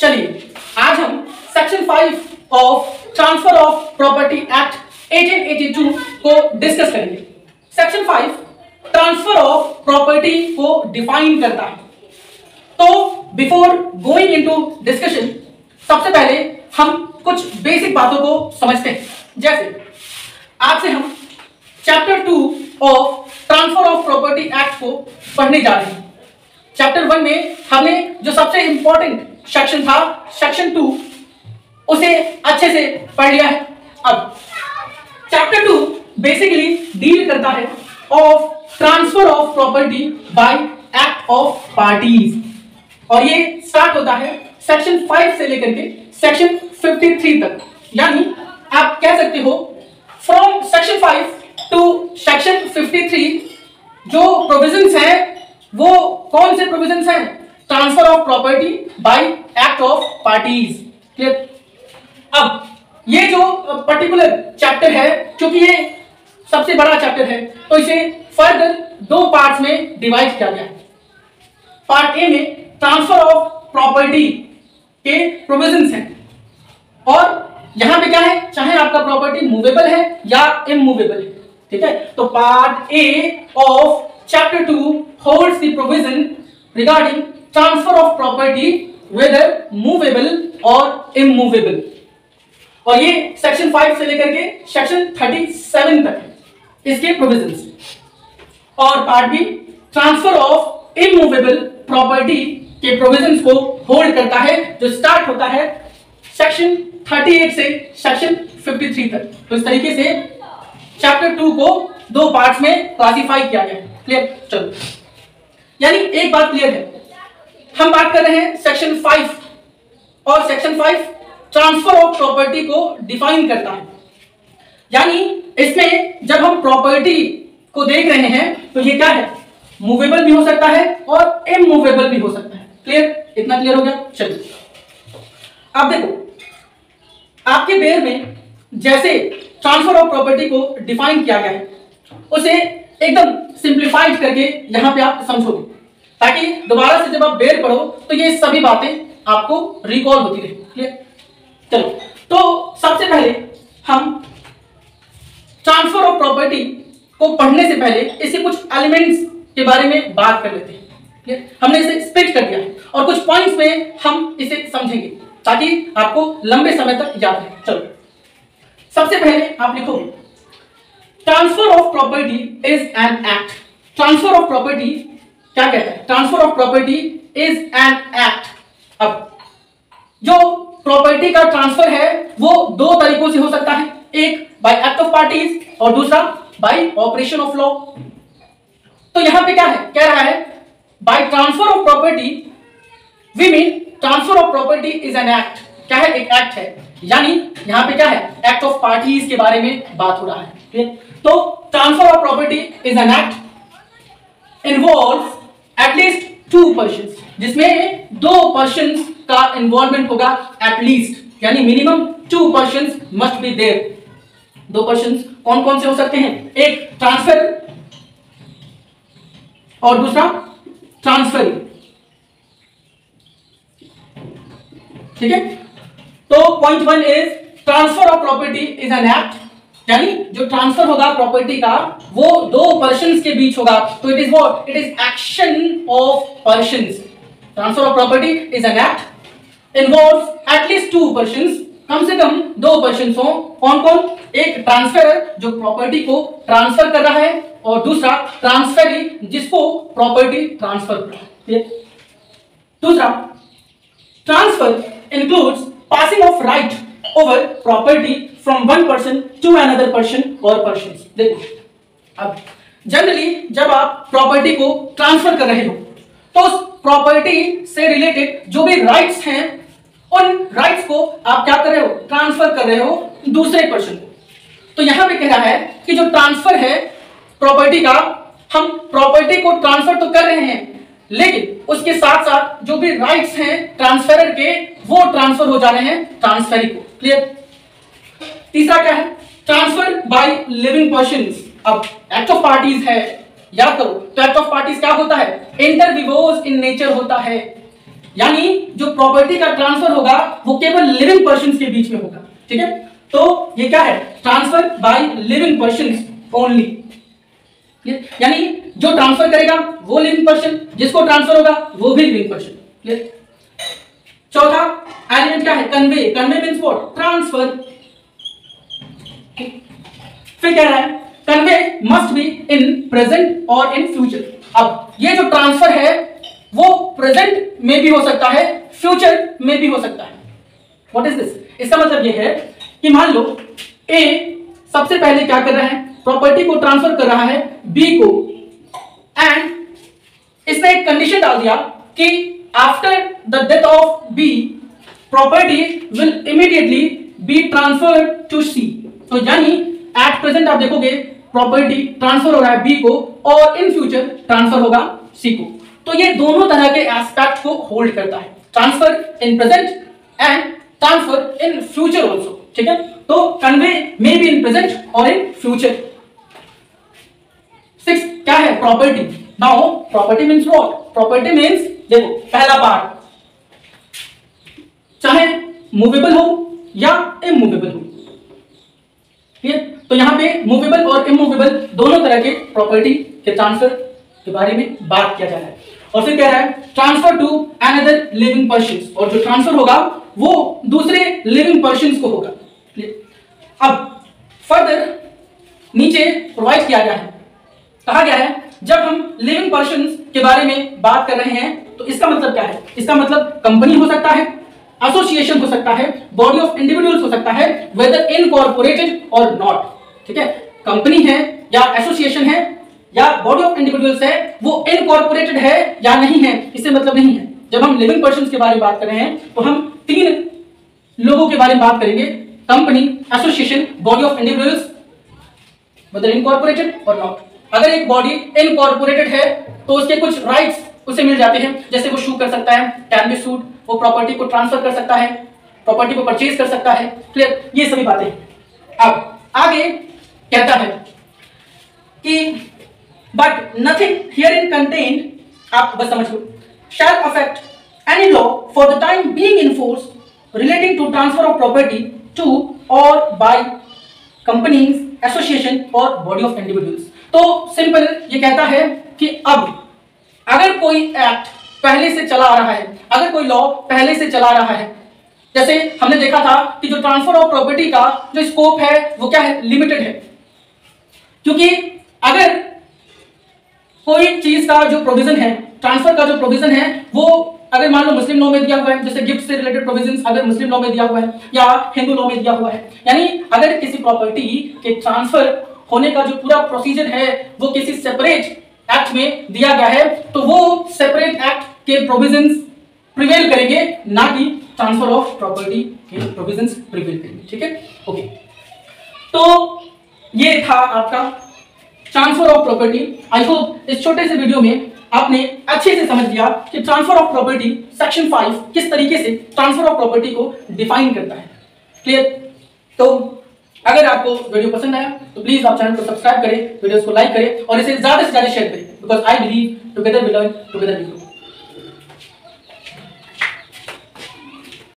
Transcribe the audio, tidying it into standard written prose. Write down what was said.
चलिए आज हम section 5 of transfer of property act 1882 को डिस्कस करेंगे। सेक्शन 5 ट्रांसफर ऑफ प्रॉपर्टी को डिफाइन करता है। तो बिफोर गोइंग इनटू डिस्कशन सबसे पहले हम कुछ बेसिक बातों को समझते हैं। जैसे आज से हम chapter 2 of transfer of property act को पढ़ने जा रहे हैं। चैप्टर 1 में हमने जो सबसे इंपॉर्टेंट सेक्शन था सेक्शन 2 उसे अच्छे से पढ़ लिया है। अब चैप्टर 2 बेसिकली डील करता है of transfer of property by act of parties, और ये स्टार्ट होता है सेक्शन 5 से लेकर के सेक्शन 53 तक। यानी आप कह सकते हो फ्रॉम सेक्शन 5 टू सेक्शन 53 जो प्रोविजंस हैं वो कौन से प्रोविजंस हैं? Transfer of property by act of parties. Clear? अब ये जो पर्टिकुलर चैप्टर है, क्योंकि ये सबसे बड़ा चैप्टर है, तो इसे फर्दर दो पार्ट्स में डिवाइड किया गया है। पार्ट ए में ट्रांसफर ऑफ प्रॉपर्टी के प्रोविजंस हैं, और यहां पे क्या है, चाहे आपका प्रॉपर्टी मूवेबल है या इमूवेबल है, ठीक है। तो part A of chapter 2 holds the provision regarding transfer of property whether movable और इमूवेबल, और ये सेक्शन 5 से लेकर के सेक्शन 37 तक है इसके प्रोविजंस। और part B transfer of immovable property के प्रोविजंस को होल्ड करता है, जो स्टार्ट होता है सेक्शन 38 से सेक्शन 53 तक। तो इस तरीके से चैप्टर 2 को दो पार्ट्स में क्लासिफाई किया गया है। क्लियर? चलो, यानी एक बात क्लियर है, हम बात कर रहे हैं सेक्शन 5, और सेक्शन 5 ट्रांसफर ऑफ प्रॉपर्टी को डिफाइन करता है। यानी इसमें जब हम प्रॉपर्टी को देख रहे हैं तो ये क्या है, मूवेबल भी हो सकता है और इमूवेबल भी हो सकता है। क्लियर? इतना क्लियर हो गया? चलिए अब देखो, आपके बेयर में जैसे ट्रांसफर ऑफ प्रॉपर्टी को डिफाइन किया गया है उसे एकदम सिंप्लीफाइड करके यहां पे आप समझोगे, ताकि दोबारा से जब आप बेयर पढ़ो तो ये सभी बातें आपको रिकॉल होती रहे। क्लियर? चलो, तो सबसे पहले हम ट्रांसफर ऑफ प्रॉपर्टी को पढ़ने से पहले इसके कुछ एलिमेंट्स के बारे में बात कर लेते हैं। क्लियर? हमने इसे स्प्लिट कर दिया है और कुछ पॉइंट्स में हम इसे समझेंगे ताकि आपको लंबे समय तक याद रहे। चलो, सबसे पहले आप लिखोगे transfer of property is an act. Transfer of property क्या कहता है? Transfer of property is an act. अब जो प्रॉपर्टी का ट्रांसफर है वो दो तरीकों से हो सकता है, एक बाय एक्ट ऑफ पार्टीज और दूसरा बाय ऑपरेशन ऑफ लॉ। तो यहां पे क्या है, कह रहा है by transfer of property we mean transfer of property is an act. क्या है? एक एक्ट है, यानी यहां पे क्या है, एक्ट ऑफ पार्टीज के बारे में बात हो रहा है। तो transfer of property is an act involve at least 2 persons, जिसमें 2 पर्सन्स का इन्वॉल्वमेंट होगा एटलीस्ट, यानी minimum 2 persons must be there. 2 persons कौन कौन से हो सकते हैं? एक ट्रांसफर और दूसरा ट्रांसफरी। ठीक है? तो point 1 is transfer of property is an act, यानी जो ट्रांसफर होगा प्रॉपर्टी का वो 2 पर्सन्स के बीच होगा। तो it is what? It is action of persons. Transfer of property is an act involves at least 2 persons, कम से कम 2 पर्सन्स हो। कौन कौन? एक ट्रांसफरर जो प्रॉपर्टी को ट्रांसफर कर रहा है, और दूसरा ट्रांसफरी जिसको प्रॉपर्टी ट्रांसफर कर रहा है। दूसरा, transfer includes passing of right over property from one person to another person और पर्सन्स। देखो, अब जनरली जब आप प्रॉपर्टी को ट्रांसफर कर रहे हो तो उस प्रॉपर्टी से रिलेटेड जो भी राइट्स हैं उन राइट्स को आप क्या कर रहे हो, ट्रांसफर कर रहे हो दूसरे पर्सन को। तो यहां पे कह रहा है कि जो ट्रांसफर है प्रॉपर्टी का, हम प्रॉपर्टी को ट्रांसफर तो कर रहे हैं, लेकिन उसके साथ साथ जो भी राइट्स हैं ट्रांसफरर के वो ट्रांसफर हो जा रहे हैं ट्रांसफरी को। क्लियर? तीसरा क्या है? Transfer by living persons. अब एक्ट ऑफ पार्टीज है, याद करो, तो एक्ट ऑफ पार्टीज क्या होता है? इंटर विवोज इन नेचर होता है, यानी जो प्रॉपर्टी का ट्रांसफर होगा वो केवल लिविंग पर्सन्स के बीच में होगा, ठीक है। तो ये क्या है, transfer by living persons only, यानी जो ट्रांसफर करेगा वो लिविंग पर्सन, जिसको ट्रांसफर होगा वो भी लिविंग पर्सन। चौथा एलिमेंट क्या है, convey. Convey means what, transfer. फिर कह रहा है convey must be in present और इन फ्यूचर। अब ये जो ट्रांसफर है वो प्रेजेंट में भी हो सकता है, फ्यूचर में भी हो सकता है। व्हाट इज दिस, इसका मतलब ये है कि मान लो ए सबसे पहले क्या कर रहा है, प्रॉपर्टी को ट्रांसफर कर रहा है बी को, एंड इसने एक कंडीशन डाल दिया कि after the death of B property will immediately be transferred to C. तो यानी एट प्रेजेंट आप देखोगे प्रॉपर्टी ट्रांसफर हो रहा है बी को और इन फ्यूचर ट्रांसफर होगा सी को। तो ये दोनों तरह के एस्पेक्ट को होल्ड करता है, transfer in present and transfer in future also, ठीक है। तो convey may be in present और इन फ्यूचर। 6 क्या है, property. Now property means what, property means देखो पहला पार्ट चाहे मूवेबल हो या इमूवेबल हो, ठीक है। तो यहां पे मूवेबल और इमूवेबल दोनों तरह के प्रॉपर्टी के ट्रांसफर के बारे में बात किया जा रहा है। और फिर कह रहा है transfer to another living persons, और जो ट्रांसफर होगा वो दूसरे लिविंग पर्सन्स को होगा। अब फर्दर नीचे प्रोवाइड किया गया है, कहा गया है जब हम लिविंग पर्सन्स के बारे में बात कर रहे हैं तो इसका मतलब क्या है, इसका मतलब कंपनी हो सकता है, एसोसिएशन हो सकता है, बॉडी ऑफ इंडिविजुअल्स हो सकता है, वेदर इनकॉर्पोरेटेड और नॉट, ठीक है। कंपनी है या एसोसिएशन है या बॉडी ऑफ इंडिविजुअल्स है, वो इनकॉर्पोरेटेड है या नहीं है इससे मतलब नहीं है। जब हम लिविंग पर्सन्स के बारे में बात कर रहे हैं तो हम 3 लोगों के बारे में बात करेंगे, company, association, body of individuals, whether incorporated और नॉट। अगर एक बॉडी इनकॉर्पोरेटेड है तो उसके कुछ राइट्स उसे मिल जाते हैं, जैसे वो शू कर सकता है, कैन बी सूड, वो प्रॉपर्टी को ट्रांसफर कर सकता है, प्रॉपर्टी को परचेज कर सकता है, क्लियर, ये सभी बातें। अब आगे कहता है कि but nothing herein contained, आप बस समझ लो, shall affect any law for the time being in force relating to transfer of property to or by companies, association or body of individuals। तो सिंपल ये कहता है कि अब अगर कोई एक्ट पहले से चला आ रहा है, अगर कोई लॉ पहले से चला रहा है, जैसे हमने देखा था कि जो ट्रांसफर ऑफ प्रॉपर्टी का जो स्कोप है वो क्या है, लिमिटेड है। क्योंकि अगर कोई चीज का जो प्रोविजन है, ट्रांसफर का जो प्रोविजन है, वो अगर मान लो मुस्लिम लॉ में दिया हुआ है, जैसे गिफ्ट से रिलेटेड प्रोविजंस अगर मुस्लिम लॉ में दिया हुआ है या हिंदू लॉ में दिया हुआ है, यानी अगर किसी प्रॉपर्टी के ट्रांसफर होने का जो पूरा प्रोसीजर है वो किसी सेपरेट एक्ट में दिया गया है, तो वो सेपरेट एक्ट के प्रोविजंस प्रिवेल करेंगे, ना कि ट्रांसफर ऑफ प्रॉपर्टी के प्रोविजंस प्रिवेल करेंगे, ठीक है। ओके, तो ये था आपका transfer of property. I hope इस छोटे से वीडियो में आपने अच्छे से समझ लिया कि ट्रांसफर ऑफ प्रॉपर्टी सेक्शन 5 किस तरीके से ट्रांसफर ऑफ प्रॉपर्टी को डिफाइन करता है, क्लियर। तो अगर आपको वीडियो पसंद आया तो प्लीज आप चैनल को सब्सक्राइब करें, वीडियोस को लाइक करें और इसे ज्यादा से ज्यादा शेयर करें, because I believe together we learn, together we grow.